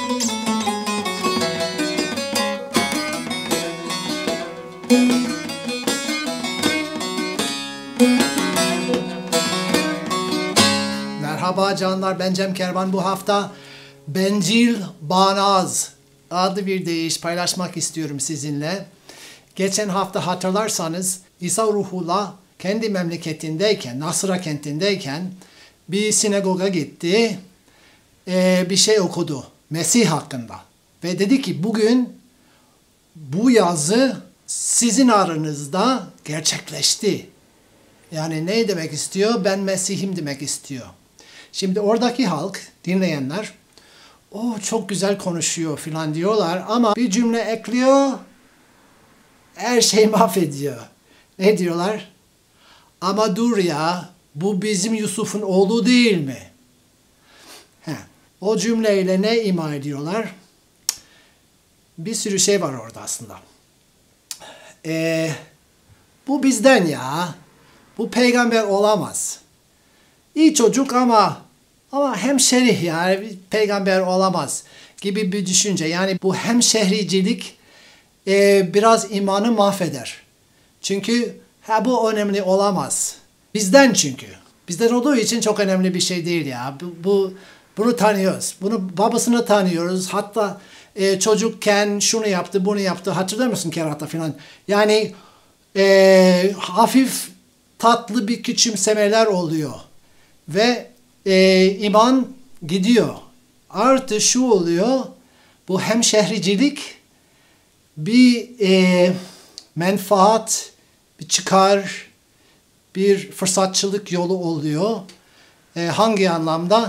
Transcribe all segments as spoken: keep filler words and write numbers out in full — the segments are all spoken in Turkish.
Merhaba canlar, ben Cem Kervan. Bu hafta Bencil Bağnaz adlı bir deyiş paylaşmak istiyorum sizinle. Geçen hafta hatırlarsanız İsa Ruhullah kendi memleketindeyken, Nasıra kentindeyken bir sinagoga gitti, ee, bir şey okudu Mesih hakkında. Ve dedi ki bugün bu yazı sizin aranızda gerçekleşti. Yani ne demek istiyor? Ben Mesih'im demek istiyor. Şimdi oradaki halk, dinleyenler, o çok güzel konuşuyor filan diyorlar ama bir cümle ekliyor, her şeyi mahvediyor. Ne diyorlar? Ama dur ya, bu bizim Yusuf'un oğlu değil mi? He, o cümleyle ne ima ediyorlar? Bir sürü şey var orada aslında. Ee, bu bizden ya, bu peygamber olamaz. İyi çocuk ama ama hemşerih yani bir peygamber olamaz gibi bir düşünce. Yani bu hemşehricilik e, biraz imanı mahveder. Çünkü ha bu önemli olamaz. Bizden çünkü. Bizden olduğu için çok önemli bir şey değil ya. Bu, bu bunu tanıyoruz. Bunu babasını tanıyoruz. Hatta e, çocukken şunu yaptı, bunu yaptı. Hatırlar mısın kerata falan? Yani e, hafif tatlı bir küçümsemeler oluyor. Ve e, iman gidiyor. Artı şu oluyor, bu hemşehricilik bir e, menfaat, bir çıkar, bir fırsatçılık yolu oluyor. E, hangi anlamda?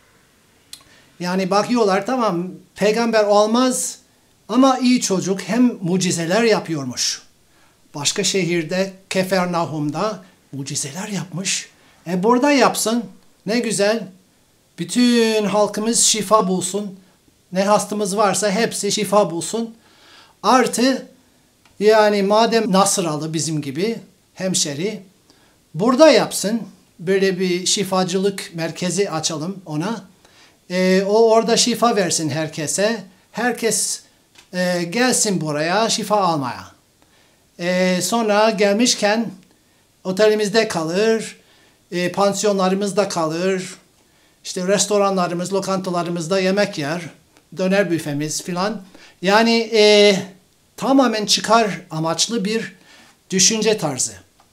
Yani bakıyorlar tamam peygamber olmaz ama iyi çocuk hem mucizeler yapıyormuş. Başka şehirde Kefernahum'da mucizeler yapmış. E burada yapsın. Ne güzel. Bütün halkımız şifa bulsun. Ne hastamız varsa hepsi şifa bulsun. Artı yani madem Nasıralı bizim gibi hemşeri burada yapsın. Böyle bir şifacılık merkezi açalım ona. E, o orada şifa versin herkese. Herkes e, gelsin buraya şifa almaya. E, sonra gelmişken otelimizde kalır. E, pansiyonlarımızda kalır, işte restoranlarımız, lokantalarımızda yemek yer, döner büfemiz filan. Yani e, tamamen çıkar amaçlı bir düşünce tarzı.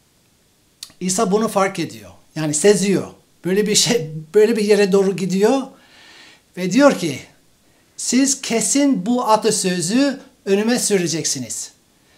İsa bunu fark ediyor, yani seziyor. Böyle bir şey, böyle bir yere doğru gidiyor ve diyor ki, siz kesin bu atasözü önüme süreceksiniz.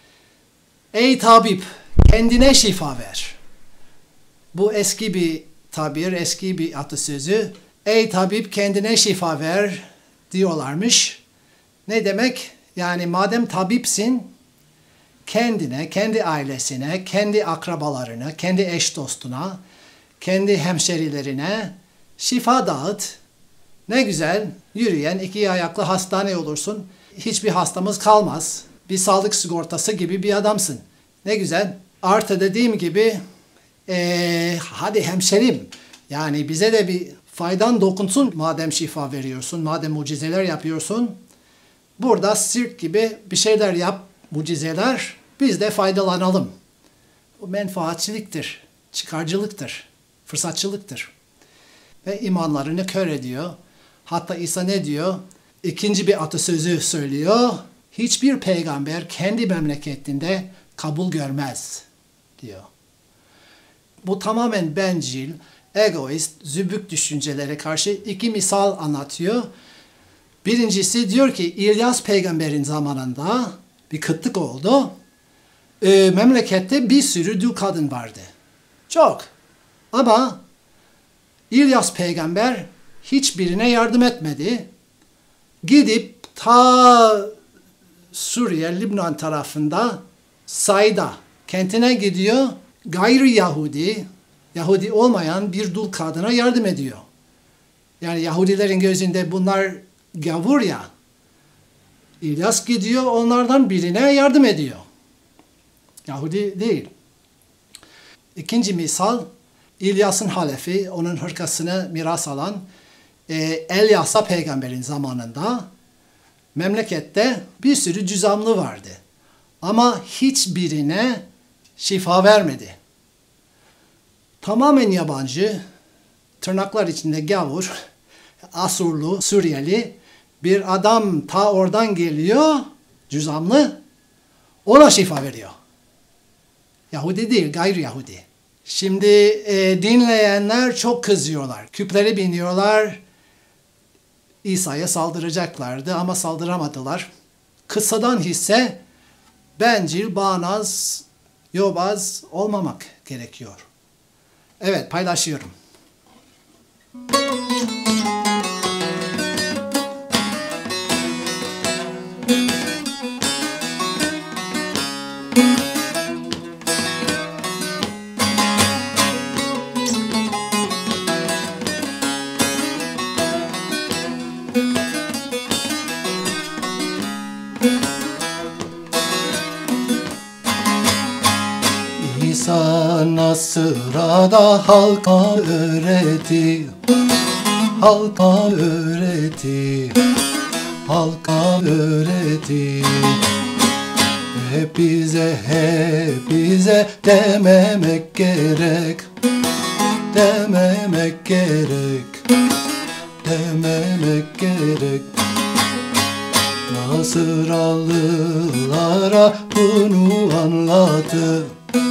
Ey tabip, kendine şifa ver. Bu eski bir tabir, eski bir atasözü. Ey tabip kendine şifa ver diyorlarmış. Ne demek? Yani madem tabipsin, kendine, kendi ailesine, kendi akrabalarına, kendi eş dostuna, kendi hemşerilerine şifa dağıt. Ne güzel, yürüyen iki ayaklı hastane olursun. Hiçbir hastamız kalmaz. Bir sağlık sigortası gibi bir adamsın. Ne güzel. Artı dediğim gibi, Ee, hadi hemşerim, yani bize de bir faydan dokunsun madem şifa veriyorsun, madem mucizeler yapıyorsun. Burada sirk gibi bir şeyler yap, mucizeler, biz de faydalanalım. Bu menfaatçiliktir, çıkarcılıktır, fırsatçılıktır. Ve imanlarını kör ediyor. Hatta İsa ne diyor? İkinci bir atasözü söylüyor. Hiçbir peygamber kendi memleketinde kabul görmez diyor. Bu tamamen bencil, egoist, zübük düşüncelere karşı iki misal anlatıyor. Birincisi diyor ki İlyas peygamberin zamanında bir kıtlık oldu. E, memlekette bir sürü dul kadın vardı. Çok. Ama İlyas peygamber hiçbirine yardım etmedi. Gidip ta Suriye, Lübnan tarafında Sayda kentine gidiyor. Gayri Yahudi, Yahudi olmayan bir dul kadına yardım ediyor. Yani Yahudilerin gözünde bunlar gavur ya. İlyas gidiyor onlardan birine yardım ediyor. Yahudi değil. İkinci misal, İlyas'ın halefi, onun hırkasını miras alan e, Elyasa peygamberin zamanında Memlekette bir sürü cüzamlı vardı. Ama hiçbirine şifa vermedi. Tamamen yabancı, tırnaklar içinde gavur, Asurlu, Suriyeli bir adam ta oradan geliyor, cüzamlı, ona şifa veriyor. Yahudi değil, gayri Yahudi. Şimdi e, dinleyenler çok kızıyorlar. Küpleri biniyorlar. İsa'ya saldıracaklardı ama saldıramadılar. Kıssadan hisse bencil, bağnaz, yobaz olmamak gerekiyor. Evet, paylaşıyorum. İsa Nasıra'da halka öğretti, halka öğretti, halka öğretti. Hep bize, hep bize dememek gerek, dememek gerek, dememek gerek. Nasıralılara bunu anlattı,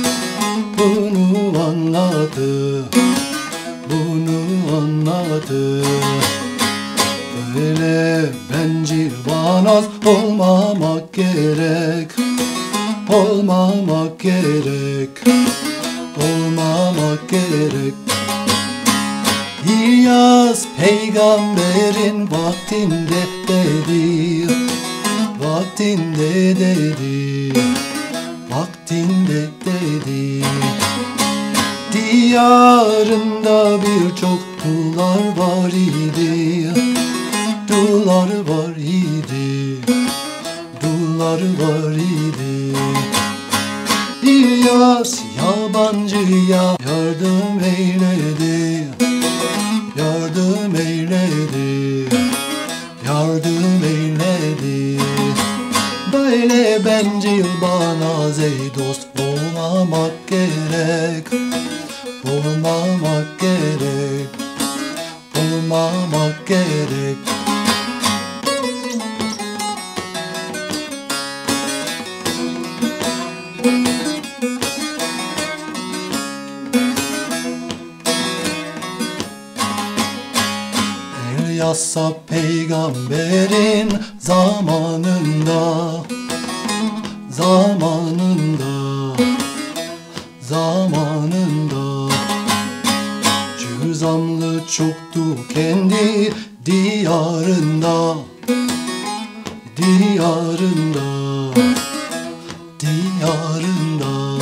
bunu anladı, bunu anladı. Böyle bencil, bağnaz olmamak gerek, olmamak gerek, olmamak gerek. İlyas peygamberin vaktinde dedi, vaktinde dedi, vaktinde dedi. Diyarında birçok dular var idi, dular var idi, dular var idi. İlyas yabancıya yardım eyledi, yardım eyledi, yardım eyledi. Böyle bencil, bağnaz ey dost olmamak gerek, olmamak gerek, olmamak gerek. Elyas'a peygamberin zamanında, zamanında, zamanında cüzamlı çoktu kendi diyarında, diyarında, diyarında.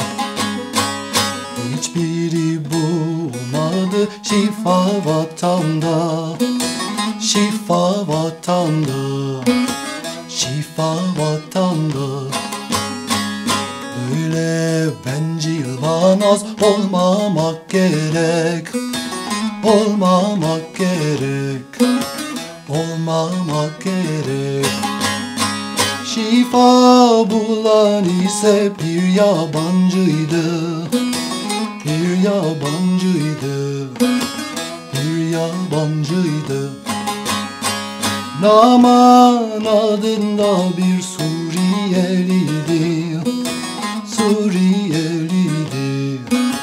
Hiçbiri bulmadı şifa vatanda, şifa vatanda, şifa vatanda. Böyle bencil, bağnaz olmamak gerek, olmamak gerek, olmamak gerek. Şifa bulan ise bir yabancıydı, bir yabancıydı, bir yabancıydı. Naman adında bir Suriyeliydi, Suriyeliydi,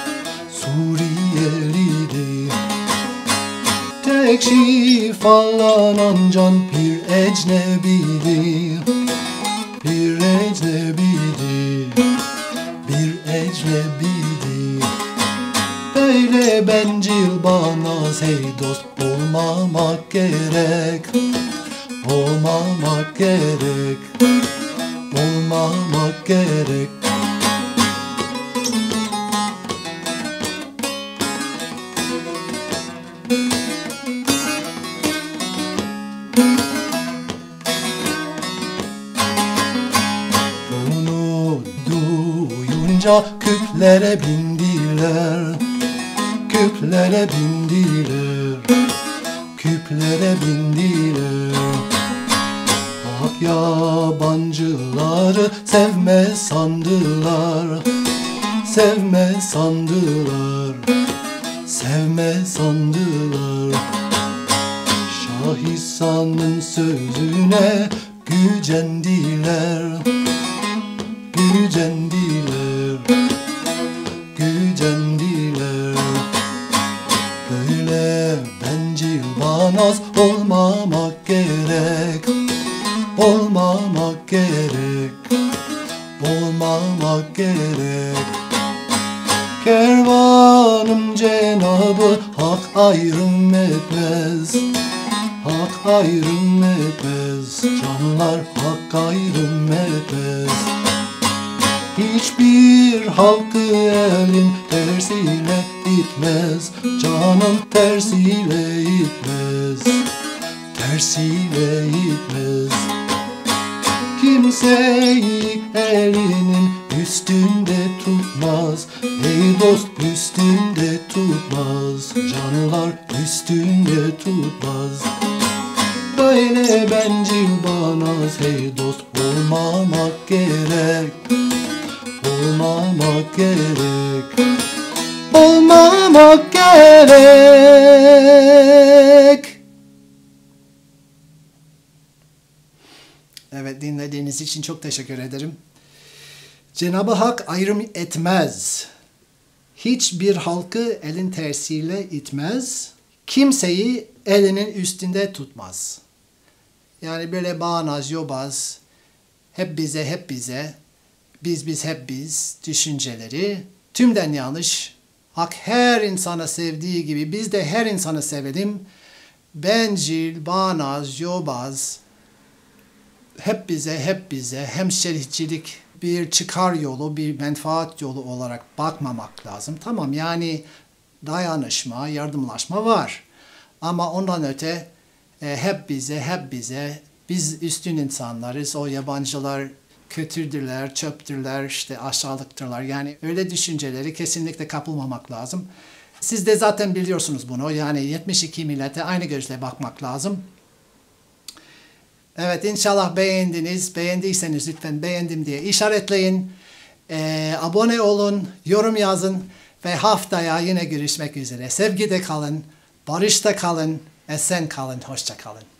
Suriyeliydi. Tek şifalanan can bir ecnebiydi, bir ecnebiydi, bir ecnebiydi. Böyle bencil, bağnaz ey dost olmamak gerek, olmamak gerek, olmamak gerek. Bunu duyunca küplere bindiler, küplere bindiler, küplere bindiler. Hak yabancıları sevme sandılar, sevme sandılar, sevme sandılar. Şah İsa'nın sözüne gücendiler, gücendiler, gücendiler. Böyle bencil banaz olmamak gerek, olmamak gerek, olmamak gerek. Kervanım Cenabı Hak ayrım etmez, Hak ayrım etmez, canlar hak ayrım etmez. Hiçbir halkı elin tersiyle itmez, canım tersiyle itmez, tersiyle itmez. Kimseyi elinin üstünde tutmaz, ey dost üstünde tutmaz, canlar üstünde tutmaz. Böyle bencil banaz hey dost olmamak gerek, olmamak gerek, olmamak gerek. Evet, dinlediğiniz için çok teşekkür ederim. Cenab-ı Hak ayrım etmez. Hiçbir halkı elin tersiyle itmez. Kimseyi elinin üstünde tutmaz. Yani böyle bağnaz, yobaz, hep bize, hep bize, biz biz hep biz düşünceleri tümden yanlış. Hak her insana sevdiği gibi biz de her insanı sevelim. Bencil, bağnaz, yobaz, hep bize, hep bize, hemşericilik bir çıkar yolu, bir menfaat yolu olarak bakmamak lazım. Tamam, yani dayanışma, yardımlaşma var. Ama ondan öte e, hep bize, hep bize, biz üstün insanlarız, o yabancılar kötüdürler, çöptürler, işte aşağılıktırlar. Yani öyle düşünceleri kesinlikle kapılmamak lazım. Siz de zaten biliyorsunuz bunu. Yani yetmiş iki millete aynı gözle bakmak lazım. Evet, inşallah beğendiniz. Beğendiyseniz lütfen beğendim diye işaretleyin. Ee, abone olun, yorum yazın ve haftaya yine görüşmek üzere. Sevgide kalın, barışta kalın, esen kalın, hoşça kalın.